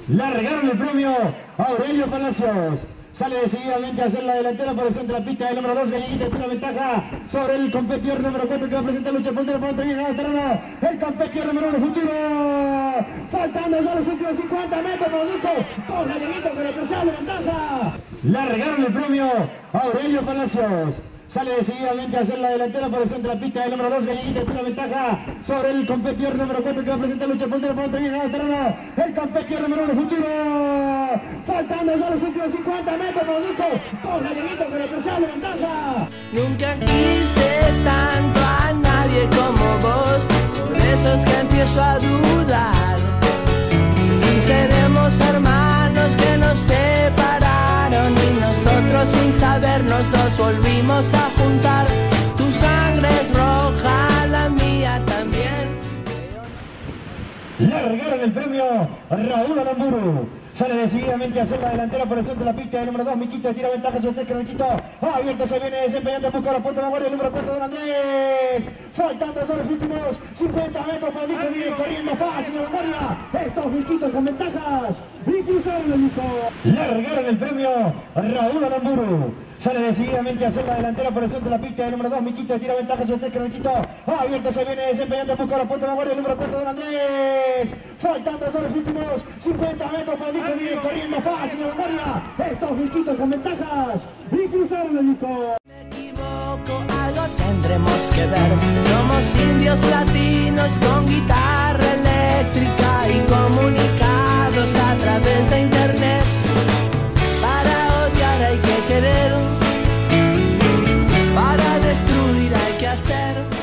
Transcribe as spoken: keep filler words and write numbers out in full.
Largaron el premio a Aurelio Palacios. Sale decididamente a hacer la delantera por el centro de la pista. El número dos, Galleguita, tiene ventaja sobre el competidor número cuatro que va a presentar lucha por el por bien en el terreno. El competidor número uno, Futuro. Faltando ya los últimos cincuenta metros, por disco. Dos Galleguitos con apreciable ventaja. Largaron el premio a Aurelio Palacios. Sale decididamente a hacer la delantera por el centro de la pista. El número dos, Galleguita, tiene ventaja sobre el competidor número cuatro que va a presentar lucha por el por bien en el terreno. El competidor número uno, Futuro. Faltando ya los últimos cincuenta metros, por disco. Dos Galleguitos con apreciable ventaja. Nunca quise tanto a nadie como vos, por eso es que empiezo a dudar si seremos hermanos que nos separaron y nosotros sin sabernos nos volvimos a juntar. Tu sangre es roja, la mía también. Largaron el premio a Raúl Aramburu. Sale decididamente a hacer la delantera por el centro de la pista. El número dos, Miquito, tira ventaja sobre usted, Carranchito. Abierto se viene desempeñando, busca la puerta de la guardia. El número cuatro, Don Andrés. Faltando son los últimos cincuenta metros. Por dicho, viene corriendo fácil la guardia. Estos Miquitos con ventajas. Y cruzaron el disco. Largaron el premio a Raúl Aramburu. Sale decididamente a hacer la delantera por el centro de la pista. El número dos, Miquito, tira ventaja sobre usted, Carranchito. Abierto se viene desempeñando, busca la puerta de la guardia. El número cuatro, Don Andrés. Faltando son los últimos cincuenta metros. Por dicho, viene corriendo fácil la guardia. Estos Miquitos con ventajas. Y cruzaron el disco. Me equivoco, algo tendremos que ver. Somos indios latinos con guitarra eléctrica y comunicados a través de internet. Para odiar hay que querer, para destruir hay que hacer.